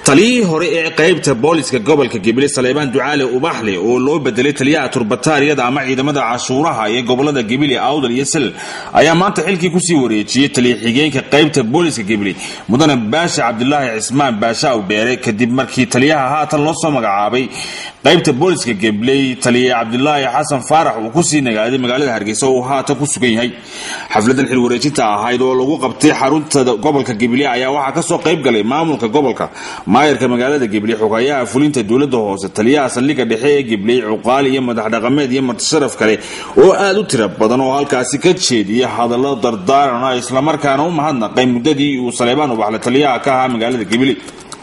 taliyihii hore ee qaybta booliska gobolka Gibiley Saleebaan Ducaale Ubaxle oo loo bedelay taliyaha turbataariyada ama ciidamada cashuuraha ee gobolada Gibiley Awdal iyo Sel ayaa maanta xilkii ku sii wareejiyay taliye xigeenka qaybta booliska Gibiley mudane Baasha Cabdullaahi Cismaan Baasha u dheere kadib markii taliyaha haatan loo soo magacaabay qaybta booliska Gibiley taliye Cabdullaahi Xasan Faarax uu ku sii nagaaday magaalada Hargeysa oo haatan ku sugan yahay xafladan xil wareejinta ahayd oo lagu qabtay xarunta gobolka Gibiley ayaa waxa ka soo qayb galay maamulka gobolka maayirka magaalada Gibiley xogayaha fulinta dawladda hoose taliyaha saldhigga dhexe ee Gibiley cuqaal iyo madax dhaqameed iyo marti sharaf kale oo aad u tiro badan oo halkaasi ka jeediyay hadallo dardaaran ah isla markaana u mahadnaqay muddadii uu Saleebaan Ubaxle taliyaha ka ahaa magaalada Gibiley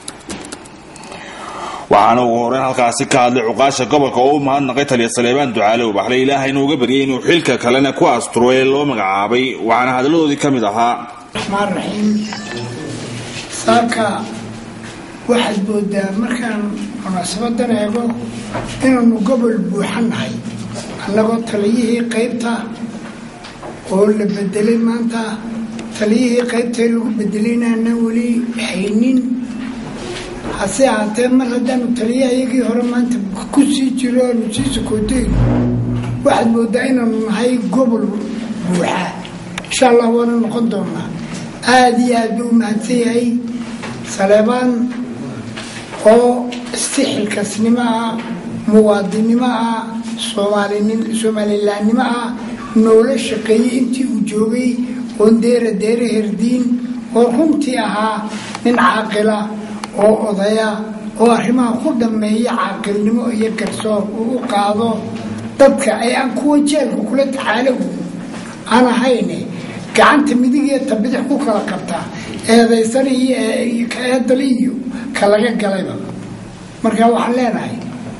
waxaana ugu horreyn halkaasi ka hadlay cuqaasha gobolka oo u mahadnaqay taliye Saleebaan Ducaale Ubaxle Ilaahay inuu uga baryay inuu xilka kalena ku asturo ee loo magacaabay waxaana hadaladoodii ka mid ahaa saaka waxaad moodaa markaan munaasabadan eego inaanu gobol buuxanahay annagoo taliyihii qaybta oo la bedelay maanta taliyihii qaybta lagu bedelayna aanan weli haynin hase ahaatee mar haddaanu taliyahayagii hore maanta ku sii jiro aanu sii sokooteyn waxaad moodaa inaanu nahay gobol buuxa insha allah waana noqon doonaa aad iyo aad buu u mahadsan yahay Saleebaan oo istixilkasnimo ah muwaadinimo ah Soomaalilaannimo ah noola shaqeeyay intii uu joogay oo deere herdiin oo runtii ahaa nin caaqila oo odaya oo arrimaha ku dhameeya caaqilnimo iyo garsoor uu u qaado dadka ay aan kuwa jeelka kula tacaalow aan ahayne gacanta midig iyo tabidix ku kala qabtaa eedaysan iyo eedaliyo kalaga galayba marka waxaan leenahay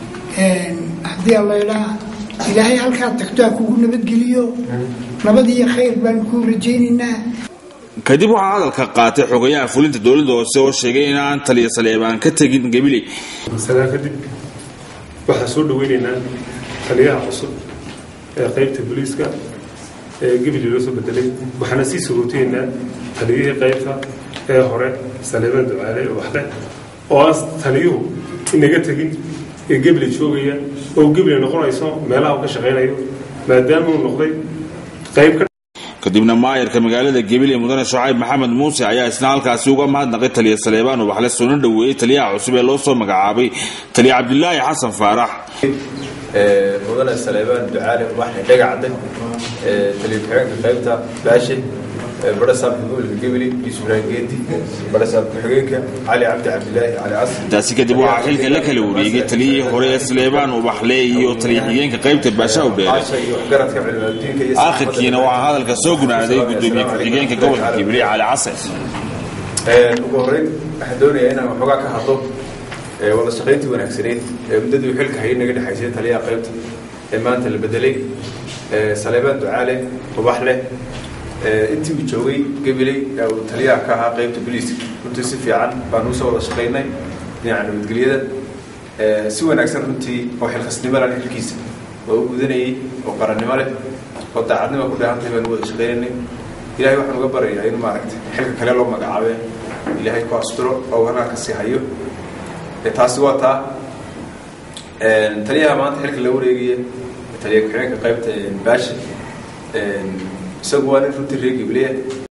haddii alla ilaahay halkaa tagto kugu nabadgeliyo nabad iyo khayr baan ku rajaynaynaa kadib waxaa hadalka qaatay xogayaha fulinta dawladda hoose oo sheegay in aan taliye Saleebaan ka tagin Gibiley kadib waxaa soo dhaweynaynaa taliyaha cusub ee qaybta booliska ee Gibiley loo soo bedelay waxaana sii sugooteynaa taliyihii qaybta ee hore Saleebaan Ducaale Ubaxle oo taliyuhu inaga tagin ee Gibiley joogaya oo Gibiley noqonayso meelaha uu ka shaqeynayo maadaama uu noqday qayb kadibna maayirka magaalada Gibiley mudane Shucayb Maxamed Muuse ayaa isna halkaasi uga mahadnaqay taliye Saleebaan Ubaxle soo dhaweeyay taliyaha cusub ee loo soo magacaabay taliye Cabdullaahi Xasan Faarax mudane Saleebaan Ducaale Ubaxle dhagacday taliye xigeenka qaybta Baashe برسام يقول قبلي يسوع جدي برسام حقيقة علي Cabdullaahi علي عصر taasi kadib waxa xilka la kala wareegay taliyihii hore Saleebaan Ubaxle iyo taliye xigeenka qaybta Baasha u dheere aakhirkiina waxa hadalka soo gunaaday gudoomiye ku-xigeenka gobolka Gibiley علي عصر ugu horreyn waxaan doonayaa inaan waxoogaa ka hadlo wada shaqayntii wanaagsaneyd muddadii xilka hayay naga dhaxaysay taliyaha qaybta ee maanta la bedelay Saleebaan Ducaale Ubaxle intii uu joogay Gibiley oo taliyaha ka ahaa qaybta booliska runtii si fiican baan u soo wada shaqeynay dhinaca nabadgelyada si wanaagsan runtii oo xilkasnimo leh xilkiisa oo u gudanayay oo qarannimo leh oo daacadnimo ku dhaantay baan wada shaqeynay ilaahay waxaan uga baryayaa in maaragtay xilka kale loo magacaabay ilaahay ku asturo oo wanaag ka sii hayo taasi waa taa taliyaha maanta xilka la wareegay taliyaha ku-xigeenka qaybta Baasha isagu waa nin runtii reer Gibiley